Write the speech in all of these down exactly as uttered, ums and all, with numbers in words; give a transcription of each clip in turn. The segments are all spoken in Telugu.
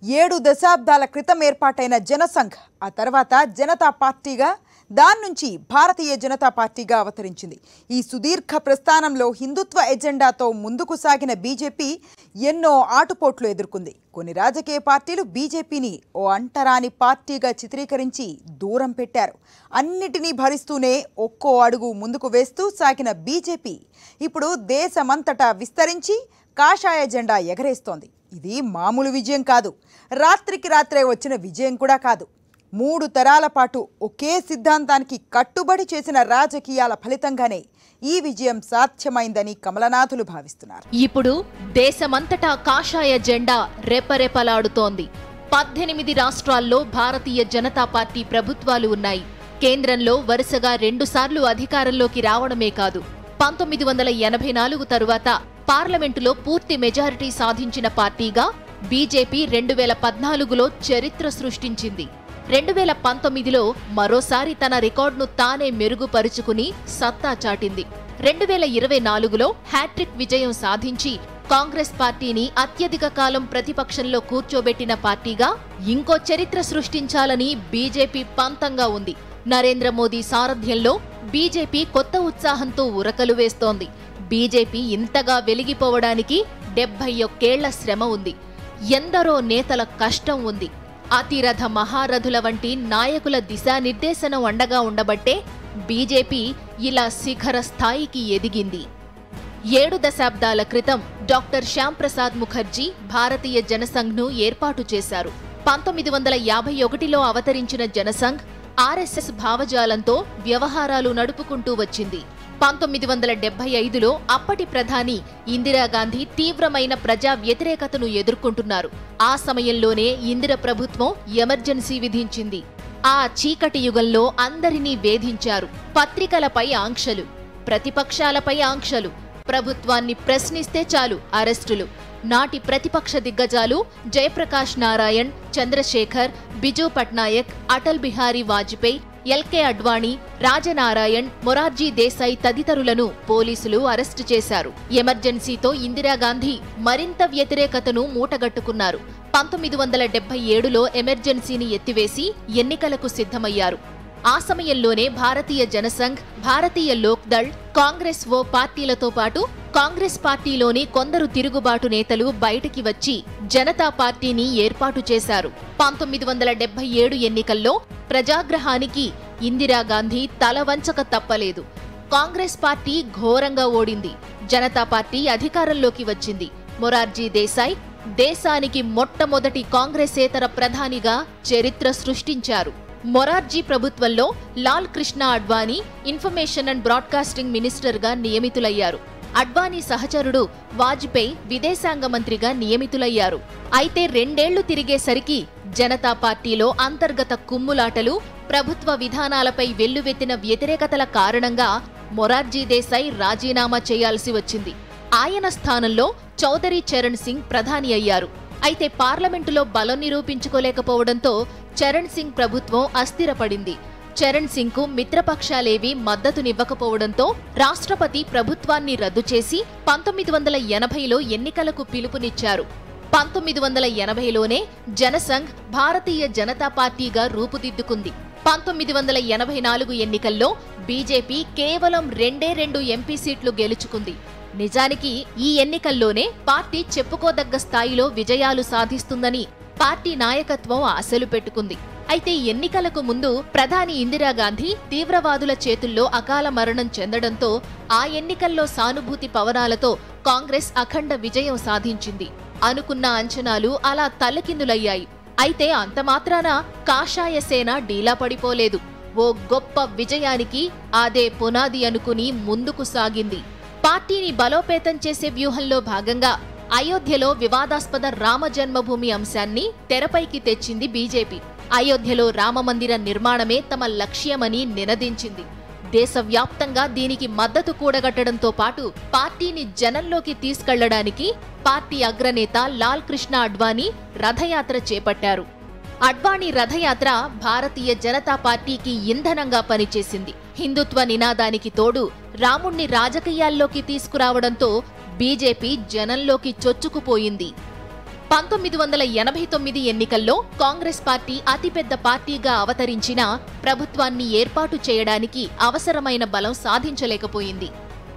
ఏడు దశాబ్దాల క్రితం ఏర్పాటైన జనసంఘ్ ఆ తర్వాత జనతా పార్టీగా దాని నుంచి భారతీయ జనతా పార్టీగా అవతరించింది। ఈ సుదీర్ఘ ప్రస్థానంలో హిందుత్వ ఎజెండాతో ముందుకు సాగిన బీజేపీ ఎన్నో ఆటుపోట్లు ఎదుర్కొంది। కొన్ని రాజకీయ పార్టీలు బీజేపీని ఓ అంటరాని పార్టీగా చిత్రీకరించి దూరం పెట్టారు। అన్నిటినీ భరిస్తూనే ఒక్కో అడుగు ముందుకు వేస్తూ సాగిన బీజేపీ ఇప్పుడు దేశమంతటా విస్తరించి కాషాయ జెండా ఎగరేస్తోంది। ఇది మామూలు విజయం కాదు, రాత్రికి రాత్రే వచ్చిన విజయం కూడా కాదు। మూడు తరాల పాటు ఒకే సిద్ధాంతానికి కట్టుబడి చేసిన రాజకీయాల ఫలితంగానే ఈ విజయం సాధ్యమైందని కమలనాథులు భావిస్తున్నారు। ఇప్పుడు దేశమంతటా కాషాయ జెండా రెపరెపలాడుతోంది। పద్దెనిమిది రాష్ట్రాల్లో భారతీయ జనతా పార్టీ ప్రభుత్వాలు ఉన్నాయి। కేంద్రంలో వరుసగా రెండుసార్లు అధికారంలోకి రావడమే కాదు, పంతొమ్మిది వందల ఎనభై నాలుగు తరువాత పార్లమెంటులో పూర్తి మెజారిటీ సాధించిన పార్టీగా బీజేపీ రెండు వేల పద్నాలుగులో చరిత్ర సృష్టించింది। రెండు వేల పంతొమ్మిదిలో మరోసారి తన రికార్డును తానే మెరుగుపరుచుకుని సత్తా చాటింది। రెండు వేల ఇరవై నాలుగులో హ్యాట్రిక్ విజయం సాధించి కాంగ్రెస్ పార్టీని అత్యధిక కాలం ప్రతిపక్షంలో కూర్చోబెట్టిన పార్టీగా ఇంకో చరిత్ర సృష్టించాలని బీజేపీ పంతంగా ఉంది। నరేంద్ర మోదీ సారథ్యంలో బీజేపీ కొత్త ఉత్సాహంతో ఉరకలు వేస్తోంది। బీజేపీ ఇంతగా వెలిగిపోవడానికి డెబ్బై ఒక్కేళ్ల శ్రమ ఉంది, ఎందరో నేతల కష్టం ఉంది। అతిరథ మహారథుల వంటి నాయకుల దిశానిర్దేశనం అండగా ఉండబట్టే బీజేపీ ఇలా శిఖర స్థాయికి ఎదిగింది। ఏడు దశాబ్దాల క్రితం డాక్టర్ శ్యామ్ ప్రసాద్ ముఖర్జీ భారతీయ జనసంఘ్ను ఏర్పాటు చేశారు। పంతొమ్మిది వందల యాభై ఒకటిలో అవతరించిన జనసంఘ్ ఆర్ఎస్ఎస్ భావజాలంతో వ్యవహారాలు నడుపుకుంటూ వచ్చింది। పంతొమ్మిది వందల డెబ్బై ఐదులో అప్పటి ప్రధాని ఇందిరాగాంధీ తీవ్రమైన ప్రజా వ్యతిరేకతను ఎదుర్కొంటున్నారు। ఆ సమయంలోనే ఇందిర ప్రభుత్వం ఎమర్జెన్సీ విధించింది। ఆ చీకటి యుగంలో అందరినీ వేధించారు। పత్రికలపై ఆంక్షలు, ప్రతిపక్షాలపై ఆంక్షలు, ప్రభుత్వాన్ని ప్రశ్నిస్తే చాలు అరెస్టులు। నాటి ప్రతిపక్ష దిగ్గజాలు జయప్రకాష్ నారాయణ్, చంద్రశేఖర్, బిజు పట్నాయక్, అటల్ బిహారీ వాజ్పేయి, ఎల్కే అడ్వాణి, రాజనారాయణ్, మొరార్జీ దేశాయ్ తదితరులను పోలీసులు అరెస్టు చేశారు। ఎమర్జెన్సీతో ఇందిరాగాంధీ మరింత వ్యతిరేకతను మూటగట్టుకున్నారు। పంతొమ్మిది వందల డెబ్బై ఏడులో ఎమర్జెన్సీని ఎత్తివేసి ఎన్నికలకు సిద్ధమయ్యారు। ఆ సమయంలోనే భారతీయ జనసంఘ్, భారతీయ లోక్ దళ్, కాంగ్రెస్ ఓ పార్టీలతో పాటు కాంగ్రెస్ పార్టీలోని కొందరు తిరుగుబాటు నేతలు బయటికి వచ్చి జనతా పార్టీని ఏర్పాటు చేశారు। పంతొమ్మిది వందల డెబ్బై ఏడు ఎన్నికల్లో ప్రజాగ్రహానికి ఇందిరాగాంధీ తల వంచక తప్పలేదు। కాంగ్రెస్ పార్టీ ఘోరంగా ఓడింది। జనతా పార్టీ అధికారంలోకి వచ్చింది। మొరార్జీ దేశాయ్ దేశానికి మొట్టమొదటి కాంగ్రెసేతర ప్రధానిగా చరిత్ర సృష్టించారు। మొరార్జీ ప్రభుత్వంలో Lal Krishna Advani information and broadcasting మినిస్టర్గా నియమితులయ్యారు। అడ్వాణీ సహచరుడు వాజ్పేయి విదేశాంగ మంత్రిగా నియమితులయ్యారు। అయితే రెండేళ్లు తిరిగేసరికి జనతా పార్టీలో అంతర్గత కుమ్ములాటలు, ప్రభుత్వ విధానాలపై వెల్లువెత్తిన వ్యతిరేకతల కారణంగా మొరార్జీ దేశాయ్ రాజీనామా చేయాల్సి వచ్చింది। ఆయన స్థానంలో చౌదరి చరణ్ సింగ్ ప్రధాని అయ్యారు। అయితే పార్లమెంటులో బలం నిరూపించుకోలేకపోవడంతో చరణ్ సింగ్ ప్రభుత్వం అస్థిరపడింది। చరణ్ సింగ్ కు మిత్రపక్షాలేవీ మద్దతునివ్వకపోవడంతో రాష్ట్రపతి ప్రభుత్వాన్ని రద్దు చేసి పంతొమ్మిది వందల ఎనభైలో ఎన్నికలకు పిలుపునిచ్చారు। పంతొమ్మిది వందల ఎనభైలోనే జనసంఘ్ భారతీయ జనతా పార్టీగా రూపుదిద్దుకుంది। పంతొమ్మిది వందల ఎనభై నాలుగు ఎన్నికల్లో బీజేపీ కేవలం రెండే రెండు ఎంపీ సీట్లు గెలుచుకుంది। నిజానికి ఈ ఎన్నికల్లోనే పార్టీ చెప్పుకోదగ్గ స్థాయిలో విజయాలు సాధిస్తుందని పార్టీ నాయకత్వం ఆశలు పెట్టుకుంది। అయితే ఎన్నికలకు ముందు ప్రధాని ఇందిరాగాంధీ తీవ్రవాదుల చేతుల్లో అకాల మరణం చెందడంతో ఆ ఎన్నికల్లో సానుభూతి పవనాలతో కాంగ్రెస్ అఖండ విజయం సాధించింది। అనుకున్న అంచనాలు అలా తల్లకిందులయ్యాయి। అయితే అంతమాత్రాన కాషాయ సేన డీలా పడిపోలేదు। ఓ గొప్ప విజయానికి అదే పునాది అనుకుని ముందుకు సాగింది। పార్టీని బలోపేతం చేసే వ్యూహంలో భాగంగా అయోధ్యలో వివాదాస్పద రామ జన్మభూమి అంశాన్ని తెరపైకి తెచ్చింది బీజేపీ। అయోధ్యలో రామమందిర నిర్మాణమే తమ లక్ష్యమని నినదించింది। దేశవ్యాప్తంగా దీనికి మద్దతు కూడగట్టడంతో పాటు పార్టీని జనంలోకి తీసుకెళ్లడానికి పార్టీ అగ్రనేత లాల్ కృష్ణ అడ్వాణీ రథయాత్ర చేపట్టారు। అడ్వాణీ రథయాత్ర భారతీయ జనతా పార్టీకి ఇంధనంగా పనిచేసింది। హిందుత్వ నినాదానికి తోడు రాముణ్ణి రాజకీయాల్లోకి తీసుకురావడంతో బీజేపీ జనంలోకి చొచ్చుకుపోయింది। పంతొమ్మిది వందల ఎనభై తొమ్మిది ఎన్నికల్లో కాంగ్రెస్ పార్టీ అతిపెద్ద పార్టీగా అవతరించినా ప్రభుత్వాన్ని ఏర్పాటు చేయడానికి అవసరమైన బలం సాధించలేకపోయింది.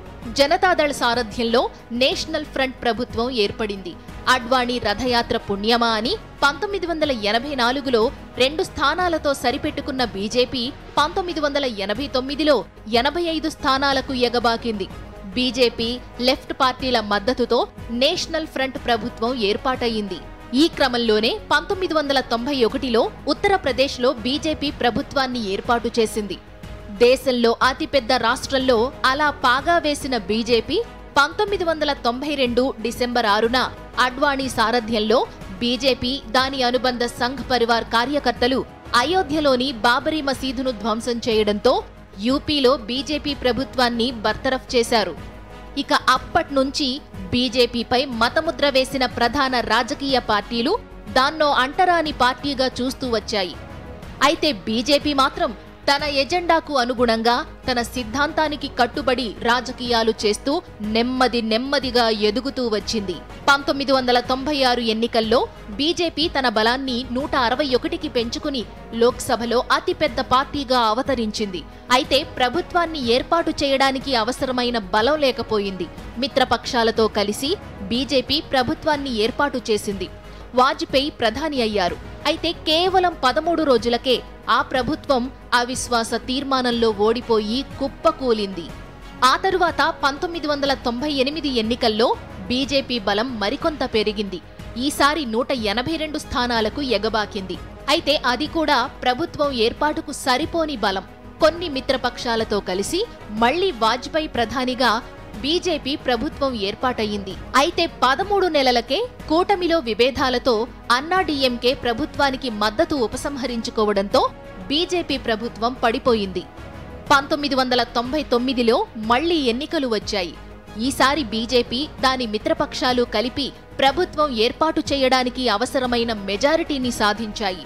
జనతాదళ్ సారథ్యంలో నేషనల్ ఫ్రంట్ ప్రభుత్వం ఏర్పడింది. అడ్వాణీ రథయాత్ర పుణ్యమా అని పంతొమ్మిది వందల ఎనభై నాలుగులో రెండు స్థానాలతో సరిపెట్టుకున్న బీజేపీ పంతొమ్మిది వందల ఎనభై తొమ్మిదిలో ఎనభై ఐదు స్థానాలకు ఎగబాకింది. బీజేపీ, లెఫ్ట్ పార్టీల మద్దతుతో నేషనల్ ఫ్రంట్ ప్రభుత్వం ఏర్పాటయింది. ఈ క్రమంలోనే పంతొమ్మిది వందల తొంభై ఒకటిలో ఉత్తరప్రదేశ్లో బీజేపీ ప్రభుత్వాన్ని ఏర్పాటు చేసింది. దేశంలో అతిపెద్ద రాష్ట్రంలో అలా పాగా వేసిన బీజేపీ పంతొమ్మిది వందల తొంభై రెండు డిసెంబర్ ఆరున అడ్వాణీ సారథ్యంలో బీజేపీ, దాని అనుబంధ సంఘ్ పరివార్ కార్యకర్తలు అయోధ్యలోని బాబరీ మసీదును ధ్వంసం చేయడంతో యూపీలో బీజేపీ ప్రభుత్వాన్ని బర్తరఫ్ చేశారు. ఇక అప్పట్నుంచి బీజేపీపై మతముద్ర వేసిన ప్రధాన రాజకీయ పార్టీలు దాన్నో అంటరాని పార్టీగా చూస్తూ వచ్చాయి. అయితే బీజేపీ మాత్రం తన ఎజెండాకు అనుగుణంగా, తన సిద్ధాంతానికి కట్టుబడి రాజకీయాలు చేస్తూ నెమ్మది నెమ్మదిగా ఎదుగుతూ వచ్చింది. పంతొమ్మిది వందల తొంభై ఆరు ఎన్నికల్లో బీజేపీ తన బలాన్ని నూట అరవై ఒకటికి పెంచుకుని లోక్సభలో అతిపెద్ద పార్టీగా అవతరించింది. అయితే ప్రభుత్వాన్ని ఏర్పాటు చేయడానికి అవసరమైన బలం లేకపోయింది. మిత్రపక్షాలతో కలిసి బీజేపీ ప్రభుత్వాన్ని ఏర్పాటు చేసింది. వాజ్పేయి ప్రధాని అయ్యారు. అయితే కేవలం పదమూడు రోజులకే ఆ ప్రభుత్వం అవిశ్వాస తీర్మానంలో ఓడిపోయి కుప్పకూలింది. ఆ తరువాత పంతొమ్మిది వందల తొంభై ఎనిమిది ఎన్నికల్లో బీజేపీ బలం మరికొంత పెరిగింది. ఈసారి నూట ఎనభై రెండు స్థానాలకు ఎగబాకింది. అయితే అది కూడా ప్రభుత్వం ఏర్పాటుకు సరిపోని బలం. కొన్ని మిత్రపక్షాలతో కలిసి మళ్లీ వాజ్పేయి ప్రధానిగా బీజేపీ ప్రభుత్వం ఏర్పాటయింది. అయితే పదమూడు నెలలకే కూటమిలో విభేదాలతో అన్నాడీఎంకే ప్రభుత్వానికి మద్దతు ఉపసంహరించుకోవడంతో బీజేపీ ప్రభుత్వం పడిపోయింది. పంతొమ్మిది వందల తొంభై తొమ్మిదిలో మళ్లీ ఎన్నికలు వచ్చాయి. ఈసారి బీజేపీ, దాని మిత్రపక్షాలు కలిపి ప్రభుత్వం ఏర్పాటు చేయడానికి అవసరమైన మెజారిటీని సాధించాయి.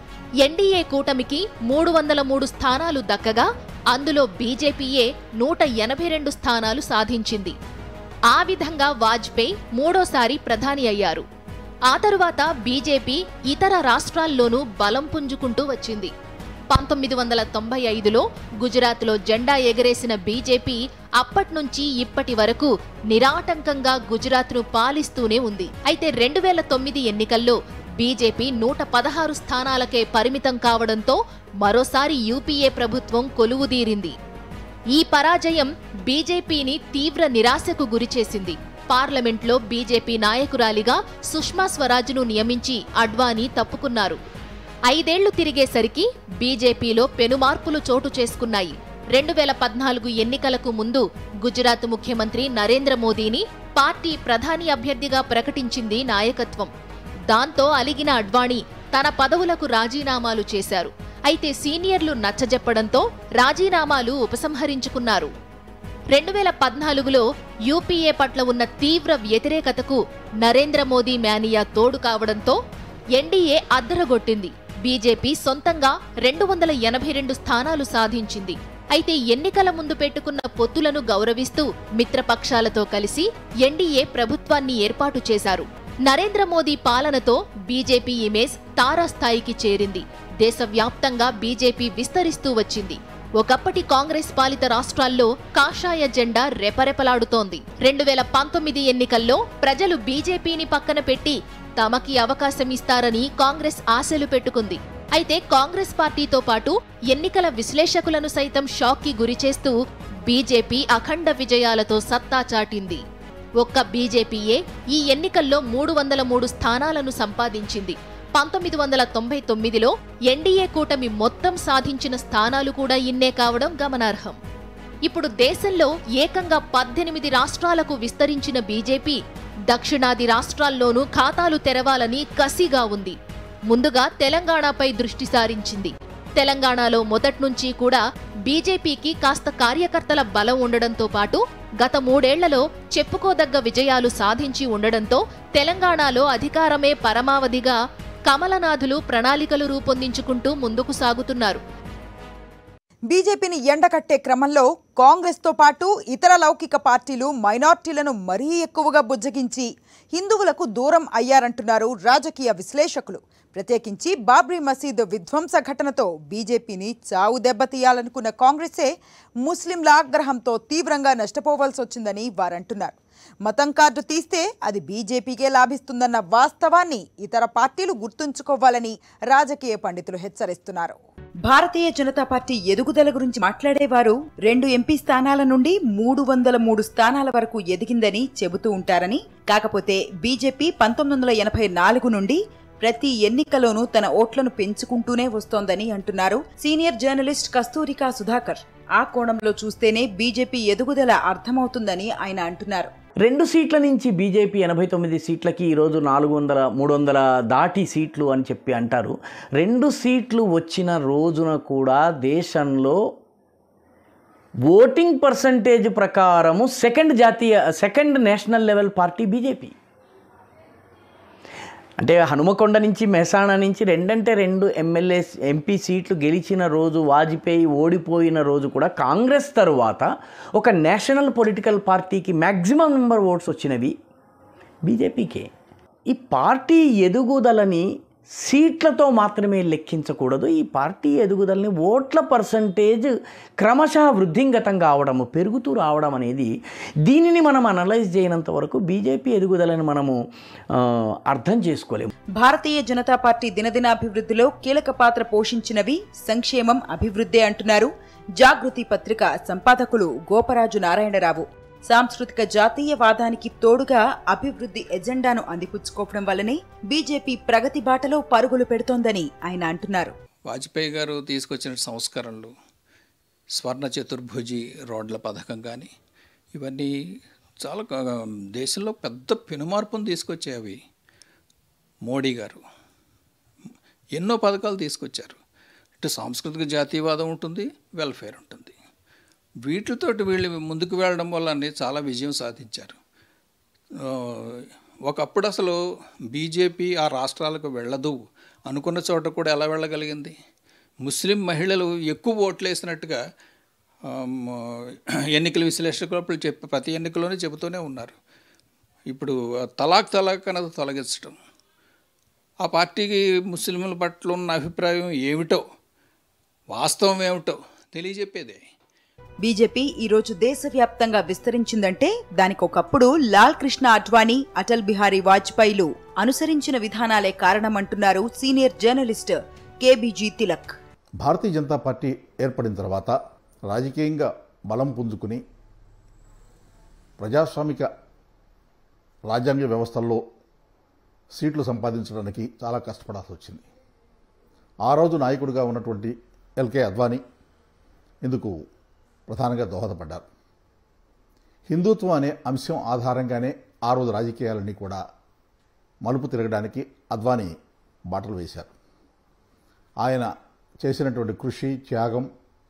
ఎన్డీఏ కూటమికి మూడు వందల మూడు స్థానాలు దక్కగా అందులో బీజేపీయే నూట ఎనభై రెండు స్థానాలు సాధించింది. ఆ విధంగా వాజ్పేయి మూడోసారి ప్రధాని అయ్యారు. ఆ తరువాత బీజేపీ ఇతర రాష్ట్రాల్లోనూ బలం పుంజుకుంటూ వచ్చింది. పంతొమ్మిది వందల తొంభై ఐదులో గుజరాత్లో జెండా ఎగరేసిన బీజేపీ అప్పట్నుంచి ఇప్పటి వరకు నిరాటంకంగా గుజరాత్ను పాలిస్తూనే ఉంది. అయితే రెండు వేల తొమ్మిది ఎన్నికల్లో బీజేపీ నూట పదహారు స్థానాలకే పరిమితం కావడంతో మరోసారి యూపీఏ ప్రభుత్వం కొలువుదీరింది. ఈ పరాజయం బీజేపీని తీవ్ర నిరాశకు గురిచేసింది. పార్లమెంట్లో బీజేపీ నాయకురాలిగా సుష్మా స్వరాజ్ను నియమించి అడ్వాణీ తప్పుకున్నారు. ఐదేళ్లు తిరిగేసరికి బీజేపీలో పెనుమార్పులు చోటు చేసుకున్నాయి. రెండు వేల పద్నాలుగు ఎన్నికలకు ముందు గుజరాత్ ముఖ్యమంత్రి నరేంద్ర మోదీని పార్టీ ప్రధాని అభ్యర్థిగా ప్రకటించింది నాయకత్వం. దాంతో అలిగిన అడ్వాణీ తన పదవులకు రాజీనామాలు చేశారు. అయితే సీనియర్లు నచ్చజెప్పడంతో రాజీనామాలు ఉపసంహరించుకున్నారు. రెండు వేల పద్నాలుగులో యూపీఏ పట్ల ఉన్న తీవ్ర వ్యతిరేకతకు నరేంద్ర మోదీ మేనియా తోడు కావడంతో ఎన్డీఏ అద్దరగొట్టింది. బీజేపీ సొంతంగా రెండు వందల ఎనభై రెండు స్థానాలు సాధించింది. అయితే ఎన్నికల ముందు పెట్టుకున్న పొత్తులను గౌరవిస్తూ మిత్రపక్షాలతో కలిసి ఎన్డీఏ ప్రభుత్వాన్ని ఏర్పాటు చేశారు. నరేంద్ర మోదీ పాలనతో బీజేపీ ఇమేజ్ తారాస్థాయికి చేరింది. దేశవ్యాప్తంగా బీజేపీ విస్తరిస్తూ వచ్చింది. ఒకప్పటి కాంగ్రెస్ పాలిత రాష్ట్రాల్లో కాషాయ జెండా రెపరెపలాడుతోంది. రెండు వేల పంతొమ్మిది ఎన్నికల్లో ప్రజలు బీజేపీని పక్కన పెట్టి తమకి అవకాశమిస్తారని కాంగ్రెస్ ఆశలు పెట్టుకుంది. అయితే కాంగ్రెస్ పార్టీతో పాటు ఎన్నికల విశ్లేషకులను సైతం షాక్కి గురిచేస్తూ బీజేపీ అఖండ విజయాలతో సత్తా చాటింది. ఒక్క బీజేపీయే ఈ ఎన్నికల్లో మూడు వందల మూడు స్థానాలను సంపాదించింది. పంతొమ్మిది వందల తొంభై తొమ్మిదిలో ఎన్డీఏ కూటమి మొత్తం సాధించిన స్థానాలు కూడా ఇన్నే కావడం గమనార్హం. ఇప్పుడు దేశంలో ఏకంగా పద్దెనిమిది రాష్ట్రాలకు విస్తరించిన బీజేపీ దక్షిణాది రాష్ట్రాల్లోనూ ఖాతాలు తెరవాలని కసిగా ఉంది. ముందుగా తెలంగాణపై దృష్టి సారించింది. తెలంగాణలో మొదట్నుంచి కూడా బీజేపీకి కాస్త కార్యకర్తల బలం ఉండడంతో పాటు గత మూడేళ్లలో చెప్పుకోదగ్గ విజయాలు సాధించి ఉండడంతో తెలంగాణలో అధికారమే పరమావధిగా కమలనాథులు ప్రణాళికలు రూపొందించుకుంటూ ముందుకు సాగుతున్నారు. బీజేపీని ఎండకట్టే క్రమంలో కాంగ్రెస్తో పాటు ఇతర లౌకిక పార్టీలు మైనార్టీలను మరీ ఎక్కువగా బుజ్జగించి హిందువులకు దూరం అయ్యారంటున్నారు రాజకీయ విశ్లేషకులు. ప్రత్యేకించి బాబ్రీ మసీదు విధ్వంస ఘటనతో బీజేపీని చావు దెబ్బతీయాలనుకున్న కాంగ్రెసే ముస్లింల ఆగ్రహంతో తీవ్రంగా నష్టపోవాల్సి వచ్చిందని వారంటున్నారు. మతం కార్డు తీస్తే అది బీజేపీకే లాభిస్తుందన్న వాస్తవాన్ని ఇతర పార్టీలు గుర్తుంచుకోవాలని రాజకీయ పండితులు హెచ్చరిస్తున్నారు. భారతీయ జనతా పార్టీ ఎదుగుదల గురించి మాట్లాడేవారు రెండు ఎంపీ స్థానాల నుండి మూడు వందల మూడు స్థానాల వరకు ఎదిగిందని చెబుతూ ఉంటారని, కాకపోతే బీజేపీ పంతొమ్మిది వందల ఎనభై నాలుగు నుండి ప్రతి ఎన్నికలోనూ తన ఓట్లను పెంచుకుంటూనే వస్తోందని అంటున్నారు సీనియర్ జర్నలిస్ట్ కస్తూరికా సుధాకర్. ఆ కోణంలో చూస్తేనే బీజేపీ ఎదుగుదల అర్థమవుతుందని ఆయన అంటున్నారు. రెండు సీట్ల నుంచి బీజేపీ ఎనభై తొమ్మిది సీట్లకి ఈరోజు నాలుగు వందల మూడు వందల దాటి సీట్లు అని చెప్పి అంటారు. రెండు సీట్లు వచ్చిన రోజున కూడా దేశంలో ఓటింగ్ పర్సంటేజ్ ప్రకారము సెకండ్ జాతీయ second national level party BJP. అంటే హనుమకొండ నుంచి మెహసాణా నుంచి రెండంటే రెండు ఎమ్మెల్యే ఎంపీ సీట్లు గెలిచిన రోజు, వాజ్పేయి ఓడిపోయిన రోజు కూడా కాంగ్రెస్ తరువాత ఒక నేషనల్ పొలిటికల్ పార్టీకి మ్యాక్సిమం నెంబర్ ఓట్స్ వచ్చినవి బీజేపీకే. ఈ పార్టీ ఎదుగుదలని సీట్లతో మాత్రమే లెక్కించకూడదు. ఈ పార్టీ ఎదుగుదలని ఓట్ల పర్సంటేజ్ క్రమశः వృద్ధింగతం కావడము, పెరుగుతూ రావడం అనేది, దీనిని మనం అనలైజ్ చేయనంత వరకు బీజేపీ ఎదుగుదలని మనము అర్థం చేసుకోలేము. భారతీయ జనతా పార్టీ దినదినాభివృద్ధిలో కీలక పాత్ర పోషించినవి సంక్షేమం, అభివృద్ధి అంటున్నారు జాగృతి పత్రిక సంపాదకులు గోపరాజు నారాయణరావు. సాంస్కృతిక జాతీయవాదానికి తోడుగా అభివృద్ధి ఎజెండాను అందిపుచ్చుకోవడం వల్లనే బీజేపీ ప్రగతి బాటలో పరుగులు పెడుతోందని ఆయన అంటున్నారు. వాజ్పేయి గారు తీసుకొచ్చిన సంస్కరణలు, స్వర్ణ చతుర్భుజి రోడ్ల పథకం కానీ ఇవన్నీ చాలా దేశంలో పెద్ద పెనుమార్పును తీసుకొచ్చేవి. మోడీ గారు ఎన్నో పథకాలు తీసుకొచ్చారు. ఇటు సాంస్కృతిక జాతీయవాదం ఉంటుంది, వెల్ఫేర్ ఉంటుంది. వీటితోటి వీళ్ళు ముందుకు వెళ్ళడం వల్ల చాలా విజయం సాధించారు. ఒకప్పుడు అసలు బీజేపీ ఆ రాష్ట్రాలకు వెళ్ళదు అనుకున్న చోట కూడా ఎలా వెళ్ళగలిగింది? ముస్లిం మహిళలు ఎక్కువ ఓట్లు వేసినట్టుగా ఎన్నికల విశ్లేషకులు చెప్పి ప్రతి ఎన్నికలోనే చెబుతూనే ఉన్నారు. ఇప్పుడు తలాక్ తలాక్ అనేది తొలగించడం, ఆ పార్టీకి ముస్లింల పట్ల ఉన్న అభిప్రాయం ఏమిటో, వాస్తవం ఏమిటో తెలియజెప్పేదే. బీజేపీ ఈరోజు దేశవ్యాప్తంగా విస్తరించిందంటే దానికి ఒకప్పుడు లాల్ కృష్ణ అడ్వాణీ, అటల్ బిహారీ వాజ్పేయిలు అనుసరించిన విధానాలే కారణమంటున్నారు senior journalist KBG Tilak. Bharatiya Janata party ఏర్పడిన తర్వాత రాజకీయంగా బలం పుంజుకుని ప్రజాస్వామిక రాజ్యాంగ వ్యవస్థల్లో సీట్లు సంపాదించడానికి చాలా కష్టపడాల్సి వచ్చింది. ఆ రోజు నాయకుడిగా ఉన్నటువంటి ఎల్కే అద్వానీ ఇందుకు ప్రధానంగా దోహదపడ్డారు. హిందుత్వం అనే అంశం ఆధారంగానే ఆ రోజు రాజకీయాలన్నీ కూడా మలుపు తిరగడానికి అద్వానీ బాటలు వేశారు. ఆయన చేసినటువంటి కృషి, త్యాగం,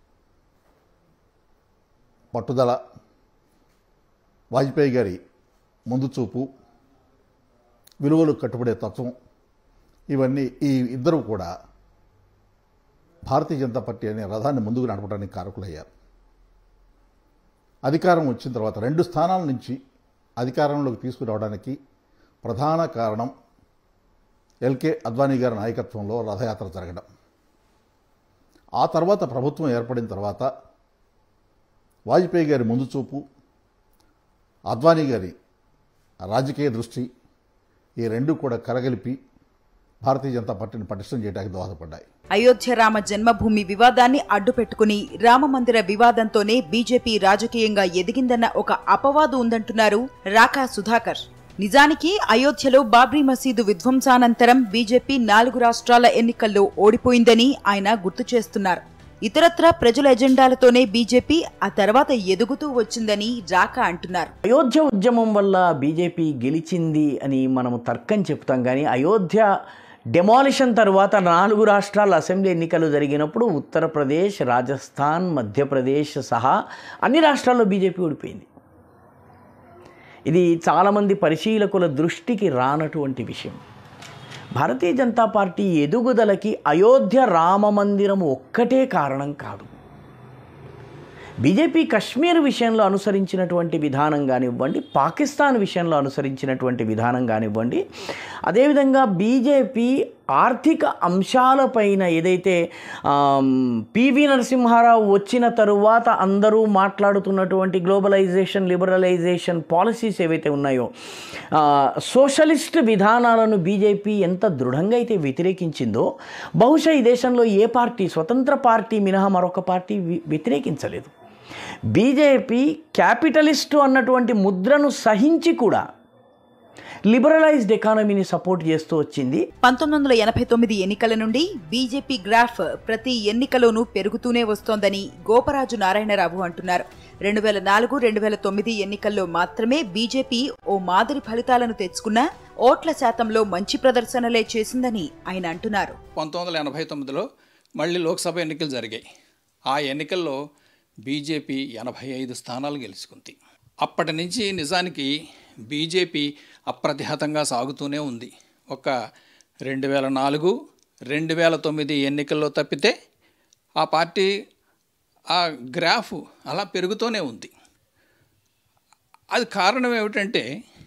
పట్టుదల, వాజ్పేయి గారి ముందు చూపు, విలువలు కట్టుబడే తత్వం, ఇవన్నీ ఈ ఇద్దరు కూడా భారతీయ జనతా పార్టీ అనే రథాన్ని ముందుకు నడపడానికి కారకులయ్యారు. అధికారం వచ్చిన తర్వాత రెండు స్థానాల నుంచి అధికారంలోకి తీసుకురావడానికి ప్రధాన కారణం ఎల్కే అద్వానీ గారి నాయకత్వంలో రథయాత్ర జరగడం. ఆ తర్వాత ప్రభుత్వం ఏర్పడిన తర్వాత వాజ్పేయి గారి ముందు చూపు, అద్వానీ గారి రాజకీయ దృష్టి, ఈ రెండు కూడా కలగలిపి భారతీయ జనతా పార్టీని పటిష్టం చేయడానికి దోహదపడ్డాయి. అయోధ్య రామ జన్మభూమి వివాదాన్ని అడ్డుపెట్టుకుని రామమందిర వివాదంతోనే బీజేపీ రాజకీయంగా ఎదిగిందన్న ఒక అపవాదు ఉందంటున్నారు రాకా సుధాకర్. నిజానికి అయోధ్యలో బాబ్రీ మసీదు విధ్వంసానంతరం బీజేపీ నాలుగు రాష్ట్రాల ఎన్నికల్లో ఓడిపోయిందని ఆయన గుర్తు చేస్తున్నారు. ఇతరత్రా ప్రజల ఎజెండాలతోనే బీజేపీ ఆ తర్వాత ఎదుగుతూ వచ్చిందని రాకా అంటున్నారు. అయోధ్య ఉద్యమం వల్ల బీజేపీ గెలిచింది అని మనము తర్కం చెప్తాం, కానీ అయోధ్య డెమాలిషన్ తర్వాత నాలుగు రాష్ట్రాల అసెంబ్లీ ఎన్నికలు జరిగినప్పుడు ఉత్తరప్రదేశ్, రాజస్థాన్, మధ్యప్రదేశ్ సహా అన్ని రాష్ట్రాల్లో బీజేపీ ఓడిపోయింది. ఇది చాలామంది పరిశీలకుల దృష్టికి రానటువంటి విషయం. భారతీయ జనతా పార్టీ ఎదుగుదలకి అయోధ్య రామ మందిరం ఒక్కటే కారణం కాదు. బీజేపీ కశ్మీర్ విషయంలో అనుసరించినటువంటి విధానం కానివ్వండి, పాకిస్తాన్ విషయంలో అనుసరించినటువంటి విధానం కానివ్వండి, అదేవిధంగా బీజేపీ ఆర్థిక అంశాలపైన ఏదైతే పివి నరసింహారావు వచ్చిన తరువాత అందరూ మాట్లాడుతున్నటువంటి గ్లోబలైజేషన్, లిబరలైజేషన్ పాలసీస్ ఏవైతే ఉన్నాయో, సోషలిస్ట్ విధానాలను బీజేపీ ఎంత దృఢంగా అయితే వ్యతిరేకించిందో బహుశా ఈ దేశంలో ఏ పార్టీ, స్వతంత్ర పార్టీ మినహా మరొక పార్టీ వ్యతిరేకించలేదు. బీజేపీ క్యాపిటలిస్టు అన్నటువంటి ముద్రను సహించి కూడా లిబరలైజ్డ్ ఎకానమీని సపోర్ట్ చేస్తూ వచ్చింది. పంతొమ్మిది వందల ఎనభై తొమ్మిది ఎన్నికల నుండి బీజేపీ గ్రాఫ్ ప్రతి ఎన్నికలోనూ పెరుగుతూనే వస్తోందని గోపరాజు నారాయణరావు అంటున్నారు. రెండు వేల నాలుగు రెండు వేల తొమ్మిది ఎన్నికల్లో మాత్రమే బీజేపీ ఓ మాదిరి ఫలితాలను తెచ్చుకున్న ఓట్ల శాతంలో మంచి ప్రదర్శనలే చేసిందని ఆయన అంటున్నారు. పంతొమ్మిది వందల ఎనభై తొమ్మిదిలో మళ్ళీ లోక్సభ ఎన్నికలు జరిగాయి. ఆ ఎన్నికల్లో బీజేపీ ఎనభై ఐదు స్థానాలు గెలుచుకుంది. అప్పటి నుంచి నిజానికి బీజేపీ అప్రతిహతంగా సాగుతూనే ఉంది. ఒక రెండు వేల నాలుగు రెండు వేల తొమ్మిది ఎన్నికల్లో తప్పితే ఆ పార్టీ ఆ గ్రాఫ్ అలా పెరుగుతూనే ఉంది. అది కారణం ఏమిటంటే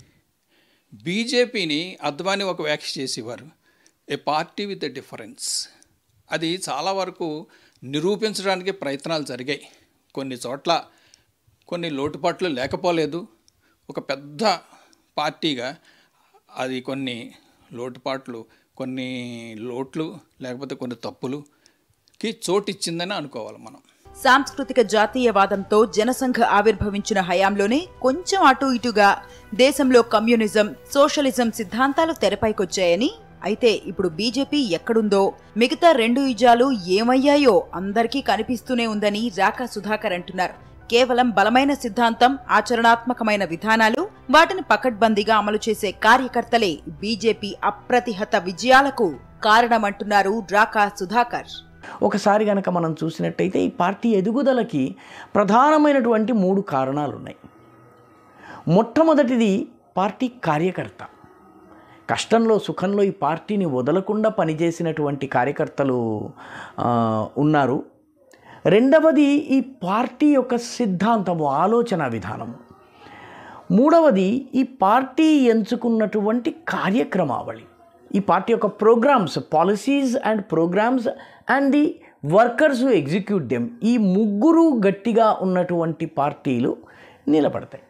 బీజేపీని అద్వానీ ఒక వ్యాఖ్య చేసేవారు, a party with a difference. అది చాలా వరకు నిరూపించడానికి ప్రయత్నాలు జరిగాయి. కొన్ని చోట్ల కొన్ని లోటుపాట్లు లేకపోలేదు. ఒక పెద్ద పార్టీగా అది కొన్ని లోటుపాట్లు, కొన్ని లోట్లు లేకపోతే కొన్ని తప్పులుకి చోటిచ్చిందని అనుకోవాలి మనం. సాంస్కృతిక జాతీయవాదంతో జనసంఘ్ ఆవిర్భవించిన హయాంలోనే కొంచెం అటు ఇటుగా దేశంలో కమ్యూనిజం, సోషలిజం సిద్ధాంతాలు తెరపైకొచ్చాయని, అయితే ఇప్పుడు బీజేపీ ఎక్కడుందో, మిగతా రెండు యుజాలు ఏమయ్యాయో అందరికీ కనిపిస్తూనే ఉందని రాకా సుధాకర్ అంటున్నారు. కేవలం బలమైన సిద్ధాంతం, ఆచరణాత్మకమైన విధానాలు, వాటిని పకడ్బందీగా అమలు చేసే కార్యకర్తలే బీజేపీ అప్రతిహత విజయాలకు కారణమంటున్నారు రాకా సుధాకర్. ఒకసారి కనుక మనం చూసినట్టయితే ఈ పార్టీ ఎదుగుదలకి ప్రధానమైనటువంటి మూడు కారణాలు ఉన్నాయి. మొట్టమొదటిది పార్టీ కార్యకర్త. కష్టంలో సుఖంలో ఈ పార్టీని వదలకుండా పనిచేసినటువంటి కార్యకర్తలు ఉన్నారు. రెండవది ఈ పార్టీ యొక్క సిద్ధాంతము, ఆలోచన విధానము. మూడవది ఈ పార్టీ ఎంచుకున్నటువంటి కార్యక్రమావళి, ఈ పార్టీ యొక్క programmes, policies and programmes and the workers who execute them. ఈ ముగ్గురు గట్టిగా ఉన్నటువంటి పార్టీలు నిలబడతాయి.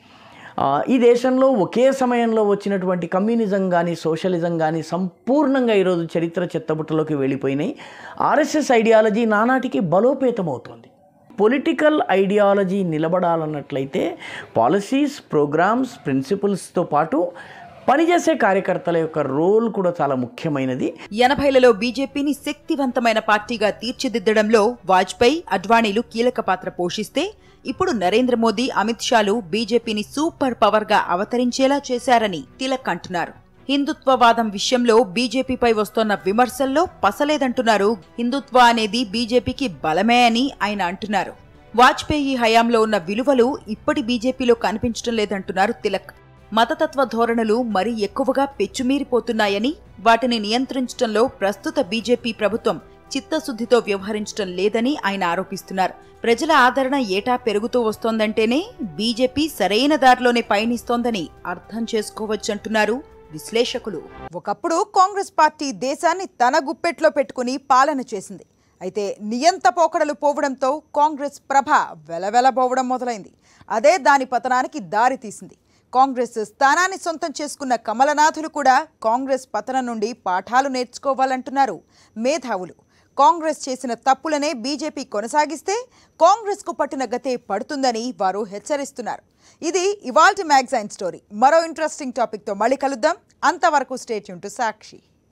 ఈ దేశంలో ఒకే సమయంలో వచ్చినటువంటి కమ్యూనిజం కానీ, సోషలిజం కానీ సంపూర్ణంగా ఈరోజు చరిత్ర చెత్తబుట్టలోకి వెళ్ళిపోయినాయి. ఆర్ఎస్ఎస్ ఐడియాలజీ నానాటికి బలోపేతమవుతోంది. పొలిటికల్ ఐడియాలజీ నిలబడాలన్నట్లయితే పాలసీస్, ప్రోగ్రామ్స్, ప్రిన్సిపల్స్తో పాటు పనిచేసే కార్యకర్తల యొక్క రోల్ కూడా చాలా ముఖ్యమైనది. ఎనభైలలో బీజేపీని శక్తివంతమైన పార్టీగా తీర్చిదిద్దడంలో వాజ్పేయి, అడ్వాణీలు కీలక పాత్ర పోషిస్తే, ఇప్పుడు నరేంద్ర మోదీ, అమిత్ షాలు బీజేపీని సూపర్ పవర్ గా అవతరించేలా చేశారని తిలక్ అంటున్నారు. హిందుత్వవాదం విషయంలో బీజేపీపై వస్తోన్న విమర్శల్లో పసలేదంటున్నారు. హిందుత్వ అనేది బీజేపీకి బలమే అని ఆయన అంటున్నారు. వాజ్పేయి హయాంలో ఉన్న విలువలు ఇప్పటి బీజేపీలో కనిపించడం లేదంటున్నారు తిలక్. మతతత్వ ధోరణులు మరీ ఎక్కువగా పెచ్చుమీరిపోతున్నాయని, వాటిని నియంత్రించడంలో ప్రస్తుత బీజేపీ ప్రభుత్వం చిత్తశుద్ధితో వ్యవహరించడం లేదని ఆయన ఆరోపిస్తున్నారు. ప్రజల ఆదరణ ఏటా పెరుగుతూ వస్తోందంటేనే బీజేపీ సరైన దారిలోనే పయనిస్తోందని అర్థం చేసుకోవచ్చంటున్నారు విశ్లేషకులు. ఒకప్పుడు కాంగ్రెస్ పార్టీ దేశాన్ని తన గుప్పెట్లో పెట్టుకుని పాలన చేసింది. అయితే నియంత పోకడలు పోవడంతో కాంగ్రెస్ ప్రభ వెలవెలబోవడం మొదలైంది. అదే దాని పతనానికి దారి తీసింది. కాంగ్రెస్ స్థానాన్ని సొంతం చేసుకున్న కమలనాథులు కూడా కాంగ్రెస్ పతనం నుండి పాఠాలు నేర్చుకోవాలంటున్నారు మేధావులు. కాంగ్రెస్ చేసిన తప్పులనే బీజేపీ కొనసాగిస్తే కాంగ్రెస్కు పట్టిన గతే పడుతుందని వారు హెచ్చరిస్తున్నారు. ఇది ఇవాల్టి మ్యాగజైన్ స్టోరీ. మరో ఇంట్రెస్టింగ్ టాపిక్తో మళ్ళీ కలుద్దాం. అంతవరకు స్టే ట్యూన్ టు సాక్షి.